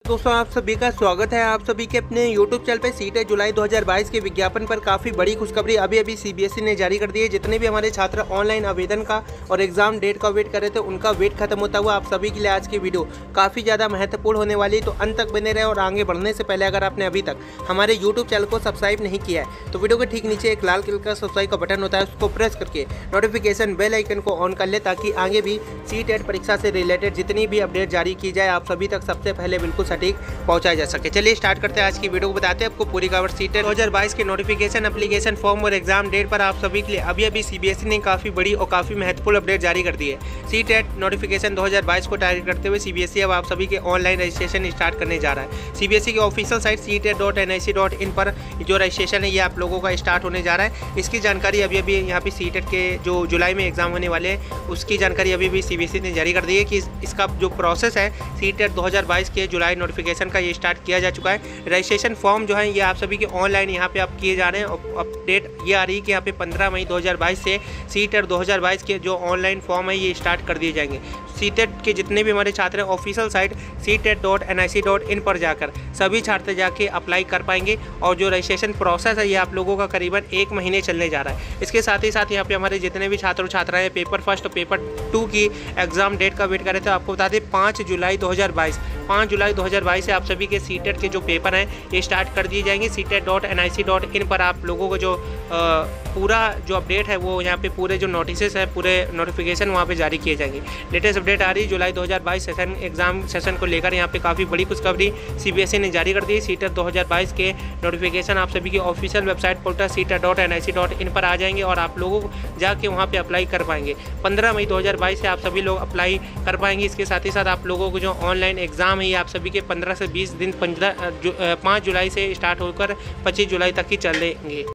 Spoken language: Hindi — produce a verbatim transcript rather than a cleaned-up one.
दोस्तों आप सभी का स्वागत है आप सभी के अपने यूट्यूब चैनल पे। सीटेट जुलाई दो हज़ार बाईस के विज्ञापन पर काफ़ी बड़ी खुशखबरी अभी अभी सीबीएसई ने जारी कर दी है। जितने भी हमारे छात्र ऑनलाइन आवेदन का और एग्जाम डेट का वेट कर रहे थे उनका वेट खत्म होता हुआ आप सभी के लिए आज की वीडियो काफ़ी ज़्यादा महत्वपूर्ण होने वाली है। तो अंत तक बने रहे और आगे बढ़ने से पहले अगर आपने अभी तक हमारे यूट्यूब चैनल को सब्सक्राइब नहीं किया है तो वीडियो के ठीक नीचे एक लाल कलर का सब्सक्राइब का बटन होता है, उसको प्रेस करके नोटिफिकेशन बेल आइकन को ऑन कर ले ताकि आगे भी सीटेट परीक्षा से रिलेटेड जितनी भी अपडेट जारी की जाए आप सभी तक सबसे पहले बिल्कुल सटीक पहुँचा जा सके। चलिए स्टार्ट करते हैं आज की वीडियो को। बताते हैं आपको पूरी खबर। सीटेट दो हज़ार बाईस के नोटिफिकेशन, एप्लीकेशन फॉर्म और एग्जाम डेट पर आप सभी के लिए अभी अभी सीबीएसई ने काफी बड़ी और काफी महत्वपूर्ण अपडेट जारी कर दी है। सीटेट नोटिफिकेशन दो हज़ार बाईस को टारगेट करते हुए सीबीएसई अब आप सभी के ऑनलाइन रजिस्ट्रेशन स्टार्ट करने जा रहा है। सीबीएसई की official site CTET dot N I C dot in पर जो रजिस्ट्रेशन है ये आप लोगों का स्टार्ट होने जा रहा है। इसकी जानकारी अभी अभी यहाँ पे सीटेट के जो जुलाई में एग्जाम होने वाले हैं उसकी जानकारी अभी भी सीबीएसई ने जारी कर दी है कि इसका जो प्रोसेस है सीटेट दो हज़ार बाईस के जुलाई नोटिफिकेशन का ये स्टार्ट किया जा चुका है। रजिस्ट्रेशन फॉर्म जो है ये आप सभी के ऑनलाइन यहाँ पे आप किए जा रहे हैं और अपडेट ये आ रही है कि यहाँ पे पंद्रह मई दो हज़ार बाईस से सीटेट दो हज़ार बाईस के जो ऑनलाइन फॉर्म है ये स्टार्ट कर दिए जाएंगे। सीटेट के जितने भी हमारे छात्र हैं official site CTET dot N I C dot in पर जाकर सभी छात्र जाके अप्लाई कर पाएंगे और जो रजिस्ट्रेशन प्रोसेस है ये आप लोगों का करीबन एक महीने चलने जा रहा है। इसके साथ ही साथ यहाँ पे हमारे जितने भी छात्र छात्राएं पेपर फर्स्ट और पेपर टू की एग्जाम डेट का वेट कर रहे थे आपको बता दें पाँच जुलाई दो हज़ार बाईस पाँच जुलाई दो हज़ार बाईस से आप सभी के सीटेट के जो पेपर हैं ये स्टार्ट कर दिए जाएंगे। CTET dot N I C dot in पर आप लोगों को जो आ, पूरा जो अपडेट है वो यहाँ पे पूरे जो नोटिस है पूरे नोटिफिकेशन वहाँ पे जारी किए जाएंगे। लेटेस्ट अपडेट आ रही है जुलाई दो हज़ार बाईस सेशन एग्जाम सेशन को लेकर यहाँ पे काफ़ी बड़ी खुशखबरी सीबीएसई ने जारी कर दी है। सीटेट दो हज़ार बाईस के नोटिफिकेशन आप सभी की official website portal CTET dot N I C dot in पर आ जाएंगे और आप लोगों को जाके वहाँ पे अप्लाई कर पाएंगे। पंद्रह मई दो हज़ार बाईस से आप सभी लोग अप्लाई कर पाएंगे। इसके साथ ही साथ आप लोगों को जो ऑनलाइन एग्जाम है ये आप सभी के पंद्रह से बीस दिन पंद्रह पाँच जुलाई से स्टार्ट होकर पच्चीस जुलाई तक ही चलेंगे।